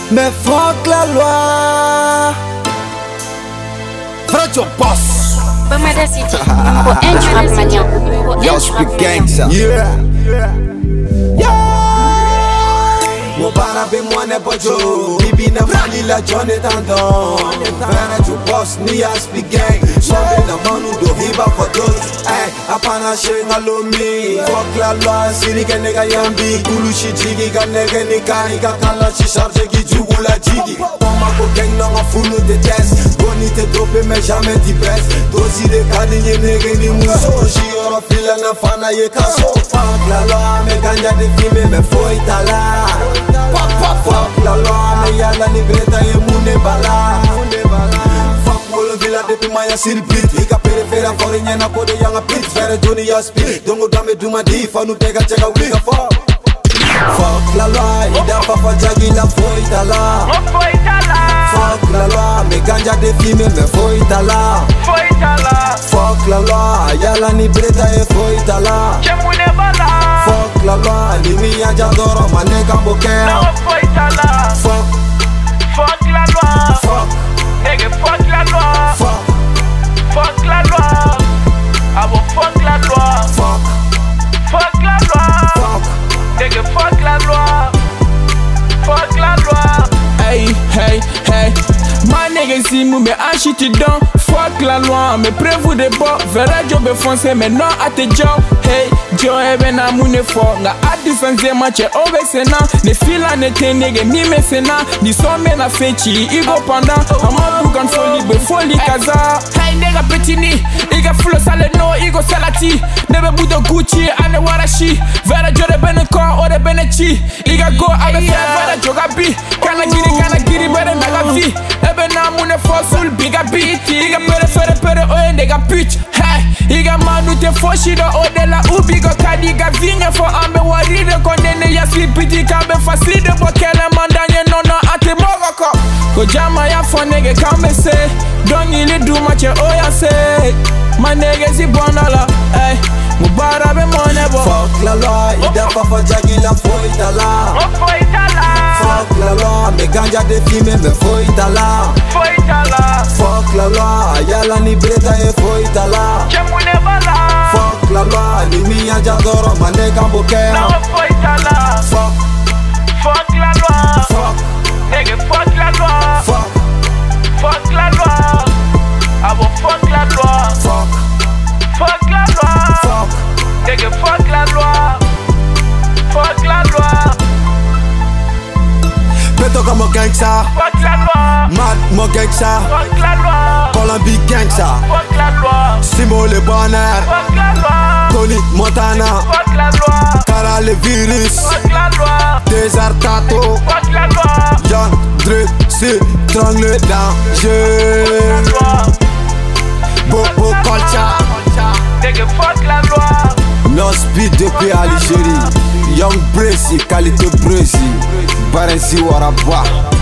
Mais fuck la loi. Frère your boss. Bamada City, numéro 1 du rap malien. Yo, speak gangsta. Yeah. Mon barabe moi n'est pas Joe. Bibi n'a mali la John est en don. Frère your boss, ni a speak gang. Sobe na manu do hiba for those. Ay, apana shenga lomi. Fuck la loi, siri ke nega yambi. Kulu shi jigi ka nega ni kani ka kala shi charge ki jugu la jigi. Toma ko gang non a fulu de test. Boni te drope mais jamais t'y baisse. Dosi de kadi nye nega ni muso. Shi oro fila na fana ye kaso. Fuck la loi, me ganja de filme me foi tala. Fuck la loi, me yala ni greta ye mune bala. Fuck wolo villa depuis maya sirpit. Ika perifera fori nyena kode yanga pit. Fere Johnny ya spit. Dongo dame duma di fanu tega cheka wika fuck. Fuck la loi, ida papa jagi la foi tala. Fuck la loi, me ganja de filme me foi tala. Fuck la loi, yala ni breta e foi tala. Fuck la loi, limi ya jadoro maneka bokea. Fuck la loi. Fuck. Nigga, fuck la loi. Fuck la loi. I will fuck la loi. Fuck la loi. Nigga, fuck la loi. Fuck la loi. Hey, hey, hey. My niggas see me and shit it down. Fuck la loi, me prévu de bon. Verra job foncé, mais non à tes job. Hey, Joe even a moune for. Nga adisanze matche over sena. Ne fila ne te nigga ni me sena. Ni some na fechi, igo panda. Ama bukan foli be foli kaza. Hey nigga petini, iga full sale no, igo salati. Nebe budo Gucci, ane warashi. Verra jore bene ko, ore bene chi. Iga go abe fe, verra joga bi. Kana giri bere naga vi. Ebe na moune for sul biga bi. Iga pere oye nigga pitch. Hey, iga manu te foshi do ode la ubi go kadi ga vinge for ambe waride kondene ya slipiti kambe faside bokele mandanye nono ate mogoko. Go jama ya for nigga kambe se. Don't ili do much oya se. My nigga si bonala. Hey, mubara be monebo. Fuck la loi, ida papa jagi la foi tala. Fuck la loi, me ganja de filme me foi tala. Fuck la loi, yala ni breta e foi tala. Fuck la loi, limi ya jadoro maneka bokea. Fuck la loi. Fuck. Nigga, fuck la loi. Fuck la loi. I will fuck la loi. Fuck la loi. Nigga, fuck la loi. Fuck la loi. Beto como gangsta. Fuck la loi. Mad mo gangsta. Fuck la loi. Colombie gangsta. Fuck la loi. Simo le bonheur. Fuck la loi. Tony Montana. Fuck la loi. Cara le virus. Fuck la loi. Desertato. Fuck la loi. Young Dre, c'est dans le danger. Bobo culture. Nigga, fuck la loi. No speed depuis Algérie. Young Brazy, qualité Brazy. Barensi Waraba.